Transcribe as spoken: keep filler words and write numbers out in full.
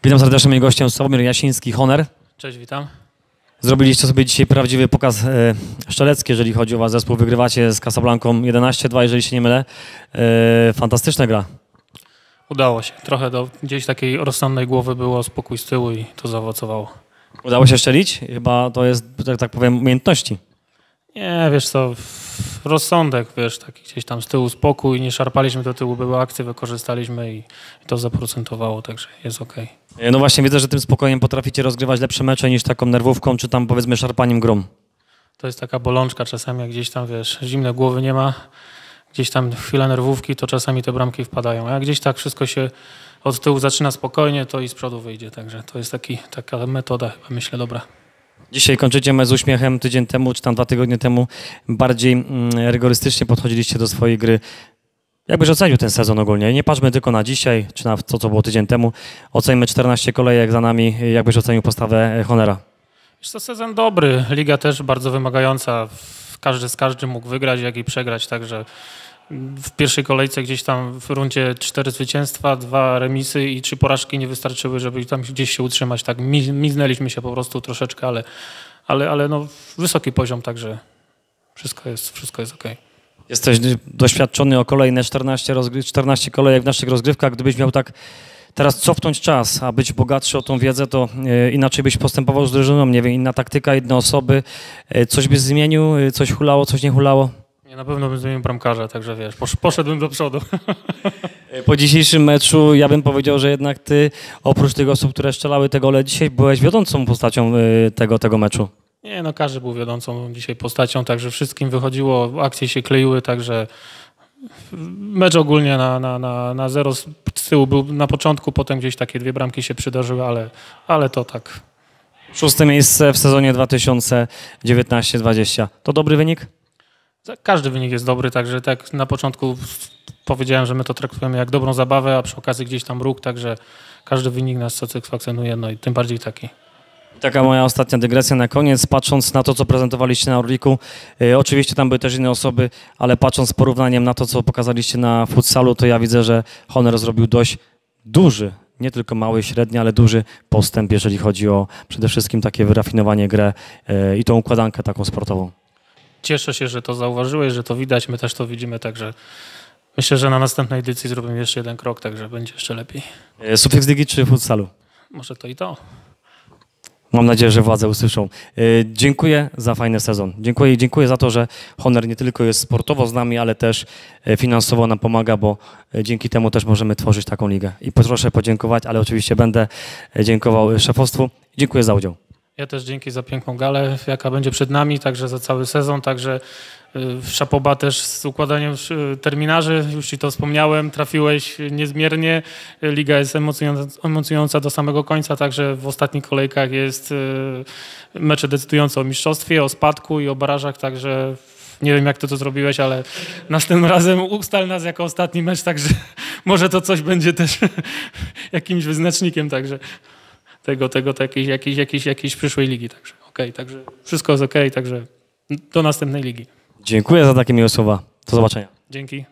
Witam serdecznie, moim gościem Sławomir Jasiński, Honor. Cześć, witam. Zrobiliście sobie dzisiaj prawdziwy pokaz e, strzelecki, jeżeli chodzi o was zespół. Wygrywacie z Casablanką jedenaście dwa, jeżeli się nie mylę. E, fantastyczna gra. Udało się. Trochę do gdzieś takiej rozsądnej głowy było, spokój z tyłu i to zaowocowało. Udało się strzelić? Chyba to jest, tak, tak powiem, umiejętności. Nie, wiesz co, rozsądek, wiesz, taki gdzieś tam z tyłu spokój, nie szarpaliśmy do tyłu, były akcje, wykorzystaliśmy i, i to zaprocentowało, także jest okej. E, no właśnie, widzę, że tym spokojem potraficie rozgrywać lepsze mecze niż taką nerwówką, czy tam powiedzmy szarpaniem grom. To jest taka bolączka czasami, jak gdzieś tam, wiesz, zimne głowy nie ma, gdzieś tam chwila nerwówki, to czasami te bramki wpadają, a jak gdzieś tak wszystko się od tyłu zaczyna spokojnie, to i z przodu wyjdzie, także to jest taki, taka metoda chyba, myślę, dobra. Dzisiaj kończycie mecz z uśmiechem. Tydzień temu, czy tam dwa tygodnie temu bardziej mm, rygorystycznie podchodziliście do swojej gry. Jakbyś ocenił ten sezon ogólnie? Nie patrzmy tylko na dzisiaj, czy na to, co było tydzień temu. Oceńmy czternaście kolejek za nami. Jakbyś ocenił postawę Honora? Jest to sezon dobry, liga też bardzo wymagająca. Każdy z każdym mógł wygrać, jak i przegrać, także w pierwszej kolejce gdzieś tam w rundzie cztery zwycięstwa, dwa remisy i trzy porażki nie wystarczyły, żeby tam gdzieś się utrzymać. Tak miznęliśmy się po prostu troszeczkę, ale, ale, ale no wysoki poziom, także wszystko jest, wszystko jest okej. Jesteś doświadczony o kolejne czternaście, rozgry- czternaście kolejek w naszych rozgrywkach. Gdybyś miał tak teraz cofnąć czas, a być bogatszy o tą wiedzę, to e, inaczej byś postępował z drużyną, nie wiem, inna taktyka, inne osoby. E, coś byś zmienił, e, coś hulało, coś nie hulało? Nie, na pewno bym zmienił bramkarza, także wiesz, posz, poszedłbym do przodu. Po dzisiejszym meczu ja bym powiedział, że jednak ty, oprócz tych osób, które strzelały te gole, dzisiaj byłeś wiodącą postacią e, tego, tego meczu. Nie, no każdy był wiodącą dzisiaj postacią, także wszystkim wychodziło, akcje się kleiły, także mecz ogólnie na, na, na, na zero z tyłu był na początku, potem gdzieś takie dwie bramki się przydarzyły, ale, ale to tak. Szóste miejsce w sezonie dwa tysiące dziewiętnaście dwadzieścia. To dobry wynik? Każdy wynik jest dobry, także tak na początku powiedziałem, że my to traktujemy jak dobrą zabawę, a przy okazji gdzieś tam róg, także każdy wynik nas satysfakcjonuje, no i tym bardziej taki. Taka moja ostatnia dygresja na koniec, patrząc na to, co prezentowaliście na Orliku, e, oczywiście tam były też inne osoby, ale patrząc z porównaniem na to, co pokazaliście na futsalu, to ja widzę, że Honor zrobił dość duży, nie tylko mały, średni, ale duży postęp, jeżeli chodzi o przede wszystkim takie wyrafinowanie grę e, i tą układankę taką sportową. Cieszę się, że to zauważyłeś, że to widać, my też to widzimy, także myślę, że na następnej edycji zrobimy jeszcze jeden krok, także będzie jeszcze lepiej. E, Sufiks Ligi czy futsalu? Może to i to. Mam nadzieję, że władze usłyszą. E, dziękuję za fajny sezon. Dziękuję i dziękuję za to, że Honor nie tylko jest sportowo z nami, ale też e, finansowo nam pomaga, bo e, dzięki temu też możemy tworzyć taką ligę. I proszę podziękować, ale oczywiście będę e, dziękował szefostwu. Dziękuję za udział. Ja też dzięki za piękną galę, jaka będzie przed nami, także za cały sezon, także szapoba też z układaniem terminarzy, już Ci to wspomniałem, trafiłeś niezmiernie, liga jest emocjonująca, emocjonująca do samego końca, także w ostatnich kolejkach jest mecze decydujące o mistrzostwie, o spadku i o barażach, także nie wiem jak Ty to zrobiłeś, ale następnym razem ustal nas jako ostatni mecz, także może to coś będzie też jakimś wyznacznikiem, także tego, tego, to jakiejś, jakiejś, jakiejś, jakiejś przyszłej ligi, także okej, okay, także wszystko jest okej, okay, także do następnej ligi. Dziękuję za takie miłe słowa. Do zobaczenia. Dzięki.